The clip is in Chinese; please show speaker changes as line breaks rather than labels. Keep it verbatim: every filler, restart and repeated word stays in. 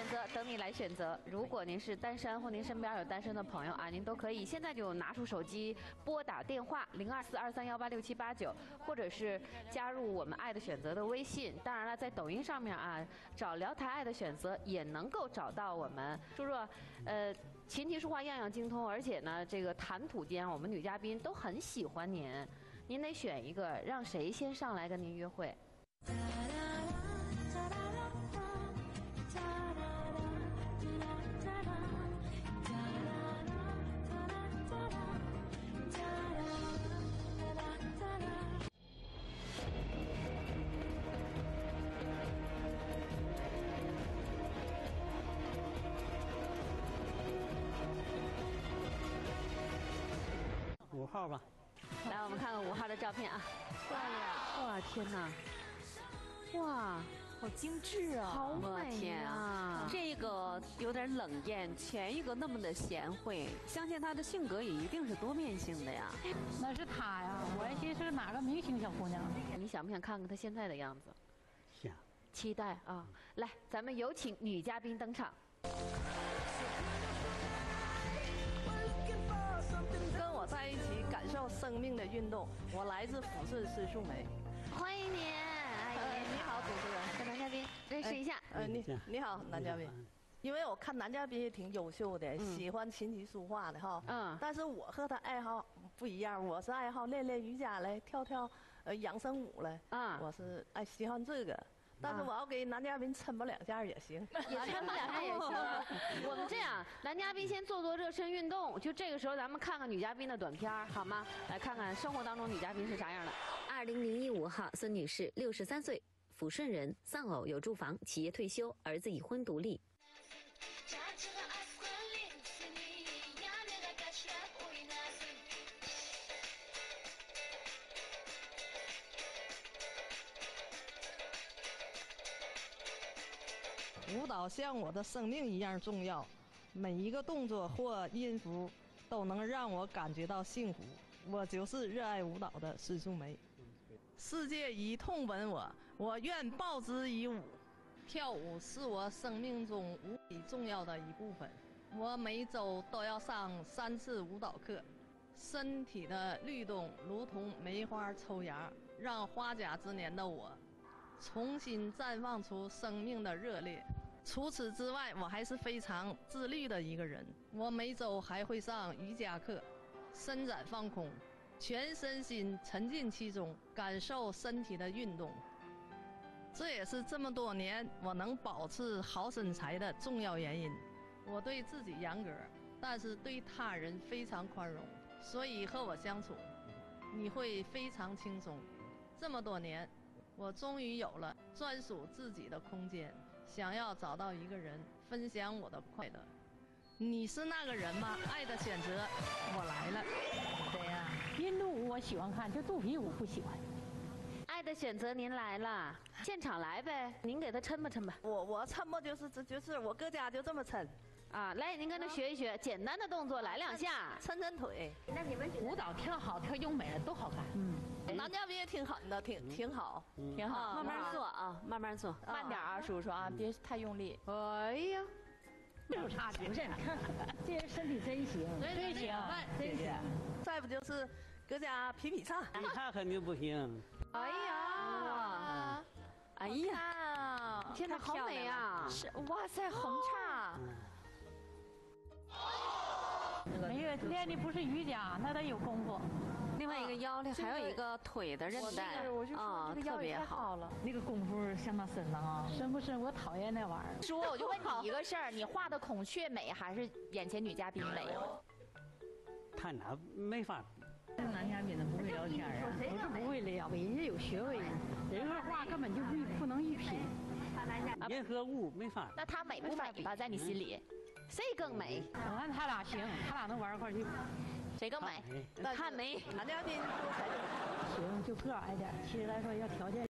选择等你来选择。如果您是单身或您身边有单身的朋友啊，您都可以现在就拿出手机拨打电话零二四二三幺八六七八九，或者是加入我们爱的选择的微信。当然了，在抖音上面啊，找辽台爱的选择也能够找到我们。叔叔，呃，琴棋书画样样精通，而且呢，这个谈吐间我们女嘉宾都很喜欢您，您得选一个，让谁先上来跟您约会？
五号吧，
来，我们看看五号的照片啊。漂亮！哇，天哪！哇，
好精致啊！
好美啊！
这个有点冷艳，前一个那么的贤惠，相信她的性格也一定是多面性的呀。
那是她呀，我还寻思是哪个明星小姑娘。
你想不想看看她现在的样子？
想。
期待啊！来，咱们有请女嘉宾登场。
我在一起感受生命的运动。我来自抚顺施素梅，
欢迎您！哎，
你好，主持人，
跟男嘉宾认识一下。
呃，你你好，男嘉宾。因为我看男嘉宾也挺优秀的，喜欢琴棋书画的哈。嗯。但是我和他爱好不一样，我是爱好练练瑜伽嘞，跳跳呃养生舞嘞。啊。我是爱喜欢这个。 但是我要给男嘉宾抻吧两下也行，
也抻吧两下也行。我们这样，男嘉宾先做做热身运动，就这个时候咱们看看女嘉宾的短片，好吗？来看看生活当中女嘉宾是啥样的。
二零零一五号，孙女士，六十三岁，抚顺人，丧偶，有住房，企业退休，儿子已婚独立。
舞蹈像我的生命一样重要，每一个动作或音符都能让我感觉到幸福。我就是热爱舞蹈的施素梅。世界以痛吻我，我愿报之以舞。跳舞是我生命中无比重要的一部分。我每周都要上三次舞蹈课，身体的律动如同梅花抽芽，让花甲之年的我重新绽放出生命的热烈。 除此之外，我还是非常自律的一个人。我每周还会上瑜伽课，伸展放空，全身心沉浸其中，感受身体的运动。这也是这么多年我能保持好身材的重要原因。我对自己严格，但是对他人非常宽容，所以和我相处，你会非常轻松。这么多年，我终于有了专属自己的空间。 想要找到一个人分享我的快乐，你是那个人吗？爱的选择，我来了。
对呀，印度舞我喜欢看，就肚皮舞不喜欢。
爱的选择，您来了，现场来呗，您给他抻吧抻吧。
我我抻吧，就是这就是我搁家就这么抻。
啊，来，您跟他学一学，简单的动作来两下，
抻抻腿。
那你们舞蹈跳好，跳优美了都好看。嗯。
男嘉宾也挺狠的，挺挺好，
挺好。慢慢做啊，慢慢做，
慢点啊，叔叔啊，别太用力。
哎呀，
没有差距，不是？这人身体真行，真行，真行。
再不就是搁家劈劈叉，
劈叉肯定不行。
哎呀，
哎呀，
天哪，好美呀！
是，哇塞，横叉。
没有练的不是瑜伽，那得有功夫。
另外一个腰里还有一个腿的韧带
啊，特别好了。
那个功夫相当深了啊，深不深？我讨厌那玩意儿。
叔，我就问你一个事儿，你画的孔雀美还是眼前女嘉宾美？
他俩没法。
这男嘉宾他不会聊天啊，不是不会聊，人家有学问，人家画根本就不不能一品。
人和物没法。
那他美不美吧？在你心里？
谁更美？
我看他俩行，他俩能玩一块去。
谁更美？
看美。
男嘉宾
行，就个矮点，其实来说要条件。